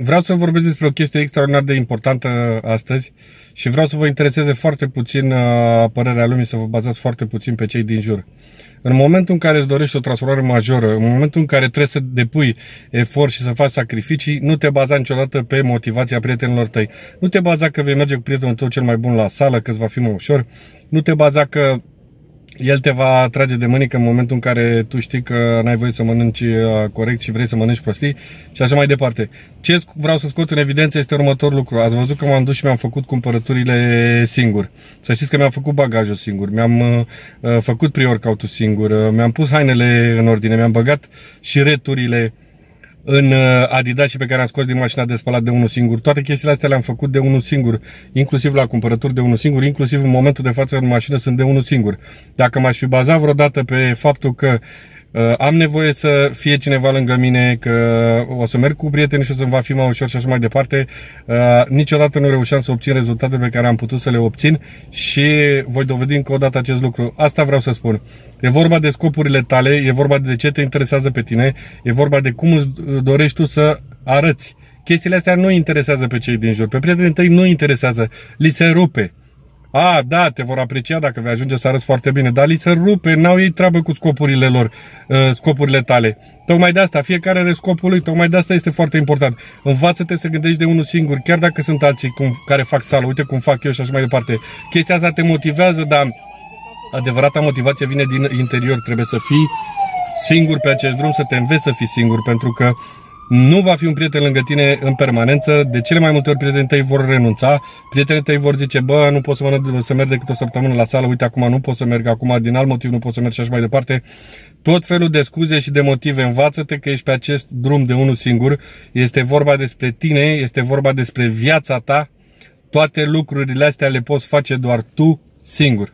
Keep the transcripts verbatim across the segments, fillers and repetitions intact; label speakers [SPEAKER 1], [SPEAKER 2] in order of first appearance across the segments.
[SPEAKER 1] Vreau să vorbesc despre o chestie extraordinar de importantă astăzi și vreau să vă intereseze foarte puțin părerea lumii, să vă bazați foarte puțin pe cei din jur. În momentul în care îți dorești o transformare majoră, în momentul în care trebuie să depui efort și să faci sacrificii, nu te baza niciodată pe motivația prietenilor tăi. Nu te baza că vei merge cu prietenul tău cel mai bun la sală, că îți va fi mai ușor. Nu te baza că el te va trage de mânică în momentul în care tu știi că n-ai voie să mănânci corect și vrei să mănânci prostii și așa mai departe. Ce vreau să scot în evidență este următorul lucru. Ați văzut că m-am dus și mi-am făcut cumpărăturile singur. Să știți că mi-am făcut bagajul singur, mi-am uh, făcut pre-workout-ul singur, uh, mi-am pus hainele în ordine, mi-am băgat și returile în Adidas și pe care am scos din mașina de spălat de unul singur. Toate chestiile astea le-am făcut de unul singur, inclusiv la cumpărături de unul singur, inclusiv în momentul de față în mașină sunt de unul singur. Dacă m-aș fi bazat vreodată pe faptul că uh, am nevoie să fie cineva lângă mine, că o să merg cu prieteni și o să-mi va fi mai ușor și așa mai departe, uh, niciodată nu reușeam să obțin rezultatele pe care am putut să le obțin și voi dovedi încă o dată acest lucru. Asta vreau să spun. E vorba de scopurile tale, e vorba de ce te interesează pe tine, e vorba de cum îți dorești tu să arăți. Chestiile astea nu interesează pe cei din jur, pe prietenii tăi nu interesează, li se rupe. A, da, te vor aprecia dacă vei ajunge să arăți foarte bine, dar li se rupe, n-au ei treabă cu scopurile lor, scopurile tale. Tocmai de asta, fiecare are scopul lui, tocmai de asta este foarte important. Învață-te să gândești de unul singur, chiar dacă sunt alții cum, care fac sală, uite cum fac eu și așa mai departe. Chestia asta te motivează, dar adevărata motivație vine din interior. Trebuie să fii singur pe acest drum, să te înveți să fii singur, pentru că nu va fi un prieten lângă tine în permanență. De cele mai multe ori prietenii tăi vor renunța, prietenii tăi vor zice, bă, nu pot să, mănânc, să merg decât o săptămână la sală, uite, acum nu pot să merg, acum din alt motiv nu pot să merg și așa mai departe. Tot felul de scuze și de motive. Învață-te că ești pe acest drum de unul singur. Este vorba despre tine, este vorba despre viața ta. Toate lucrurile astea le poți face doar tu singur.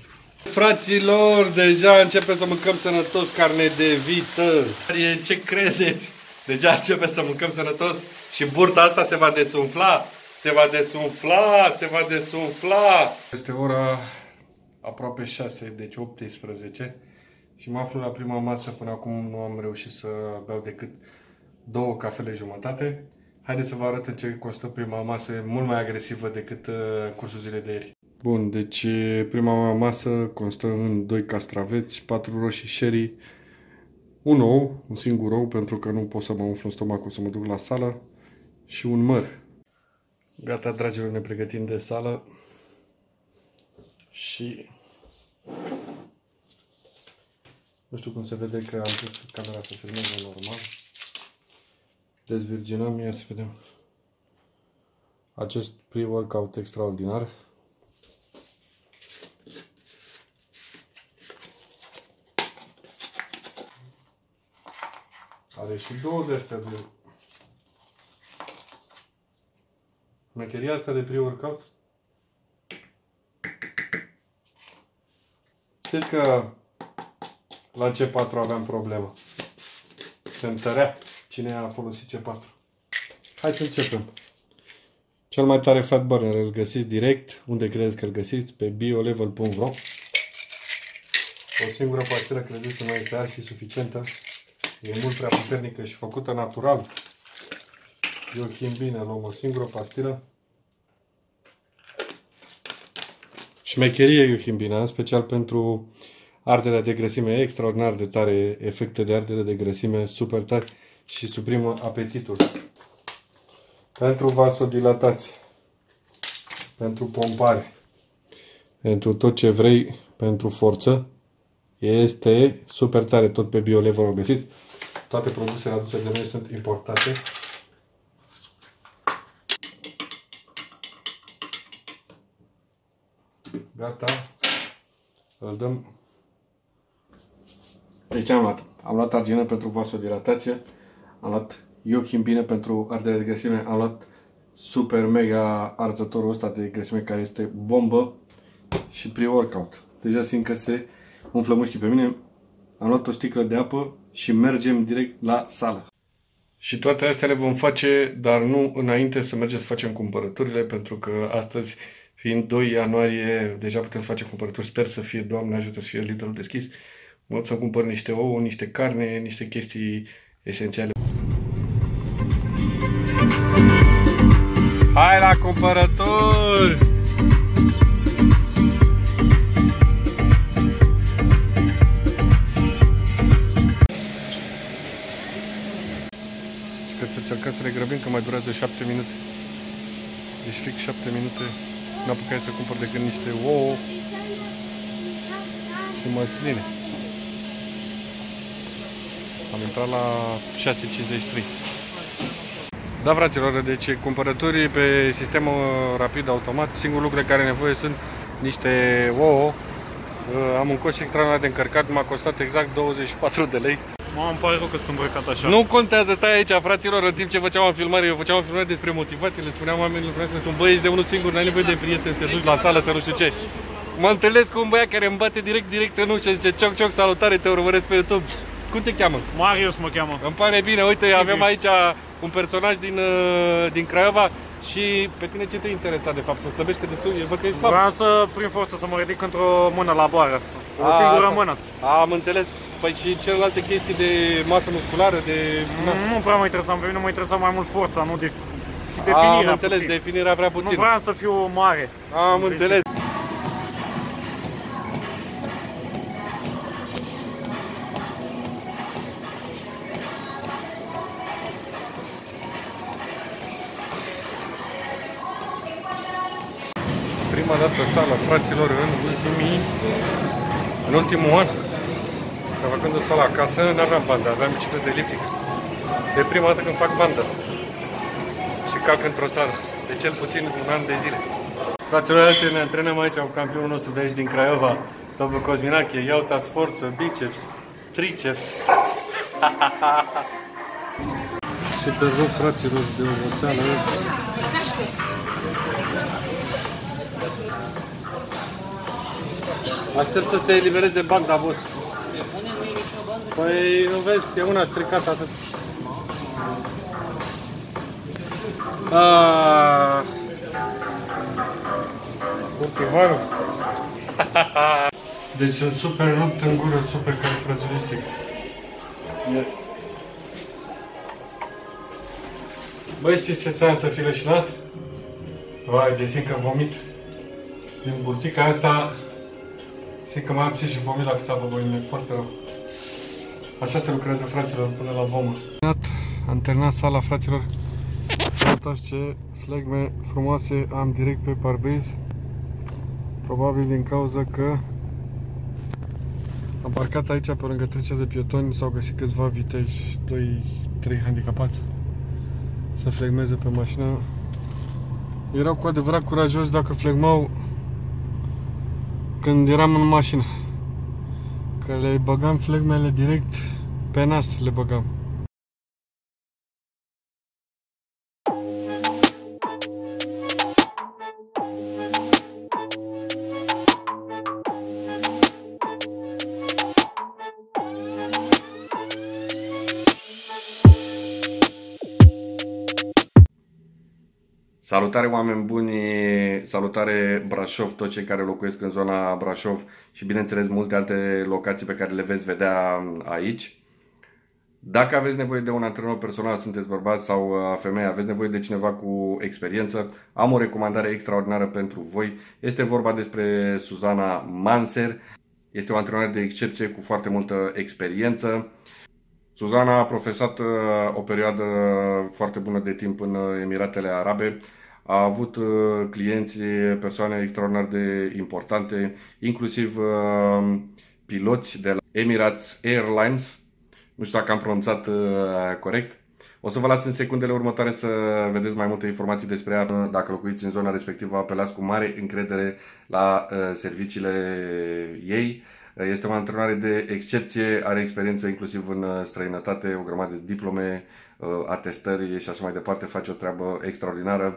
[SPEAKER 1] Fraților, deja începem să mâncăm sănătos carne de vită. Ce credeți? Deja începem să mâncăm sănătos și burta asta se va desumfla. Se va desumfla, se va desumfla. Este ora aproape șase, deci optsprezece. Și mă aflu la prima masă. Până acum nu am reușit să beau decât două cafele jumătate. Haideți să vă arăt în ce costă prima masă, mult mai agresivă decât uh, cursul zilei de ieri. Bun, deci prima masă constă în doi castraveți, patru roșii sherry, un ou, un singur ou, pentru că nu pot să mă umflu în stomac, o să mă duc la sală, și un măr. Gata, dragilor, ne pregătim de sală și nu știu cum se vede că am pus camera să filmeze normal. Dezvirginăm, ia să vedem acest pre-workout extraordinar. Are și două de astea de mecheria asta de pre-workout. Știți că la C patru aveam problemă. Se întărea cine a folosit C patru. Hai să începem. Cel mai tare fat burner îl găsiți direct. Unde credeți că îl găsiți? Pe biolevel punct ro. O singură pastilă, credeți-mă, este ar fi suficientă. E mult prea puternică și făcută natural. Iohimbine, luăm o singură pastilă. Șmecherie iohimbina, în special pentru arderea de grăsime, extraordinar de tare, efecte de ardere de grăsime super tari și suprimă apetitul. Pentru vasodilatație, pentru pompare, pentru tot ce vrei, pentru forță, este super tare, tot pe BioLevel o găsit. Toate produsele aduse de noi sunt importate. Gata. Îl dăm. Deci am luat. Am luat argină pentru vasodilatație. Am luat iohimbine pentru ardere de grăsime. Am luat super mega arzătorul ăsta de grăsime care este bombă. Și pre-workout. Deja simt că se umflă mușchii pe mine. Am luat o sticlă de apă și mergem direct la sală. Și toate astea le vom face, dar nu înainte să mergem să facem cumpărăturile, pentru că astăzi, fiind doi ianuarie, deja putem să facem cumpărături. Sper să fie, Doamne ajută, să fie Lidl deschis. Mă duc să cumpăr niște ouă, niște carne, niște chestii esențiale. Hai la cumpărături! Că să încercăm să ne grăbim, că mai durează șapte minute. Deci fix șapte minute n-apucai să cumpăr decât niște ouă și măsline. Am intrat la șase cincizeci și trei. Da, fraților, deci cumpărături pe sistemul rapid automat. Singurul lucru de care nevoie sunt niște ouă. Am un coș extraordinar de încărcat, m-a costat exact douăzeci și patru de lei.
[SPEAKER 2] Mă, îmi pare rău că sunt îmbrăcat așa.
[SPEAKER 1] Nu contează, stai aici, fraților, în timp ce făceam o filmare, eu făceam o filmare despre motivație, le spuneam oamenilor, spuneam să spun, băi, ești de unul singur, n-ai nevoie de prieteni, să te duci la sală, să nu știu ce. Mă întâlnesc cu un băiat care îmi bate direct, direct în ușă și zice, cioc, cioc, salutare, te urmăresc pe YouTube. Cum te cheamă?
[SPEAKER 2] Marius mă cheamă.
[SPEAKER 1] Îmi pare bine, uite, avem aici un personaj din, din Craiova și pe tine ce te interesa de fapt? Să slăbești că destul, văd că ești slab.
[SPEAKER 2] Vreau să, prin forță, să mă ridic într-o mână la bară. O A, singură asta. mână.
[SPEAKER 1] Am înțeles. Păi și celelalte chestii de masă musculară, de...
[SPEAKER 2] Nu, nu prea mă interesa, pe mine mă interesa mai mult forța, nu de... și definirea.
[SPEAKER 1] Am înțeles,
[SPEAKER 2] puțin.
[SPEAKER 1] definirea prea puțin.
[SPEAKER 2] Nu vreau să fiu mare.
[SPEAKER 1] Am înțeles. Prima dată sală, fraților, în ultimii... în ultimul an. Că făcând o sală acasă, n-aveam bandă, aveam bicicletă eliptică. De prima dată când fac bandă și calc într-o sală, de cel puțin un an de zile. Fraților, ne antrenăm aici cu campionul nostru de aici din Craiova, domnul Cosminache, iauta, sforță, biceps, triceps. Super rău, fraților, de oboseală. Aștept să se elibereze banda, boss. Păi, nu vezi, e una stricată atât. Aaaa... Urtivarul. Deci sunt super rupt în gură, super califragilistic. Băi, știți ce înseamnă să fii leșinat? Vai, de simt că vomit. Din burtica asta, simt că mai am și vomit la câteva băbăinile, foarte rău. Așa se lucrează, fraților, până la vomă. Am terminat sala, fraților. Uitați ce flegme frumoase am direct pe parbriz. Probabil din cauza că am parcat aici pe lângă trecerea de pietoni, s-au găsit câțiva viteji, doi trei handicapați să flegmeze pe mașină. Erau cu adevărat curajoși dacă flegmau când eram în mașină. Că le băgam flegmele direct pe nas, le băgam. Salutare, oameni buni, salutare Brașov, toți cei care locuiesc în zona Brașov și bineînțeles multe alte locații pe care le veți vedea aici. Dacă aveți nevoie de un antrenor personal, sunteți bărbați sau femeie, aveți nevoie de cineva cu experiență, am o recomandare extraordinară pentru voi. Este vorba despre Suzana Manser. Este o antrenor de excepție cu foarte multă experiență. Suzana a profesat o perioadă foarte bună de timp în Emiratele Arabe. A avut clienți, persoane extraordinar de importante, inclusiv piloți de la Emirates Airlines. Nu știu dacă am pronunțat corect. O să vă las în secundele următoare să vedeți mai multe informații despre ea. Dacă locuiți în zona respectivă, apelați cu mare încredere la serviciile ei. Este o antrenoare de excepție, are experiență inclusiv în străinătate, o grămadă de diplome, atestări și așa mai departe, face o treabă extraordinară.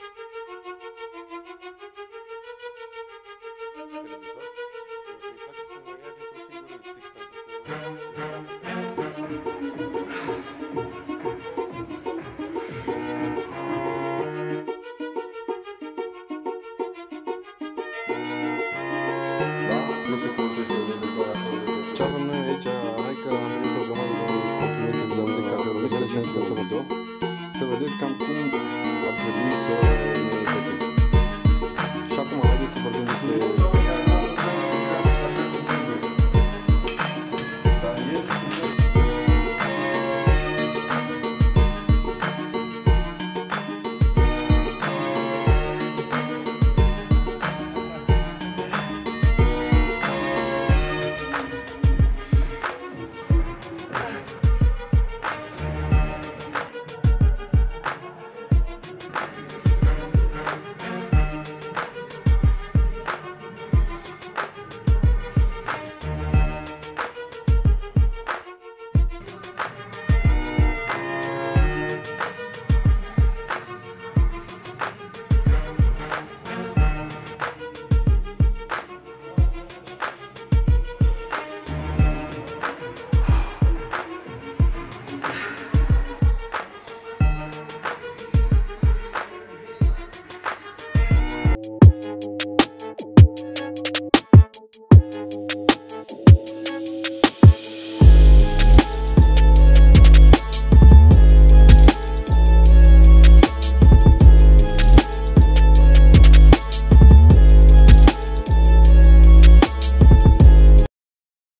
[SPEAKER 1] Nu se folosește de dezvoltare. Ce avem noi aici, hai că am primit o grămadă de complimente de la unele case române și am zis că să vă dau, să vedeți cam cum ar trebui să